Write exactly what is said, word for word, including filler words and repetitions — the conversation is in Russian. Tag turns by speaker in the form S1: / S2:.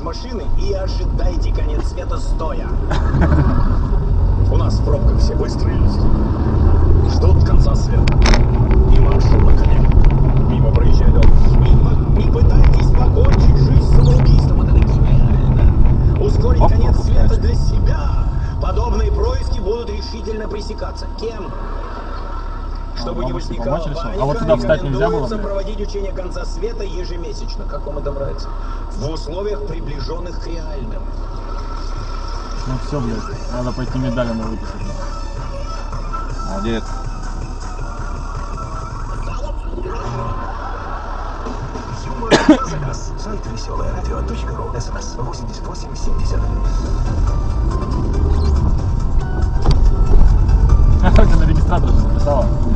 S1: машины и ожидайте конец света стоя. У нас в пробках все выстроились. Ждут конца света. И маршал на коне. Мимо проезжает. Не, не пытайтесь покончить жизнь самоубийством. Это гениально. Ускорить Оп, конец света конечно. Для себя. Подобные происки будут решительно пресекаться. Кем? Чтобы а, не возникало паника,
S2: а вот сюда встать нельзя было?
S1: Проводить учение конца света ежемесячно. Как вам это нравится? В условиях, приближенных к реальным.
S2: Ну все, блядь, надо пойти медаль ему выписать.
S3: Молодец.
S1: Заказ. Сайт веселое радио точка ру. СМС восемьдесят восемь семьдесят.
S2: Ты на регистратор записала?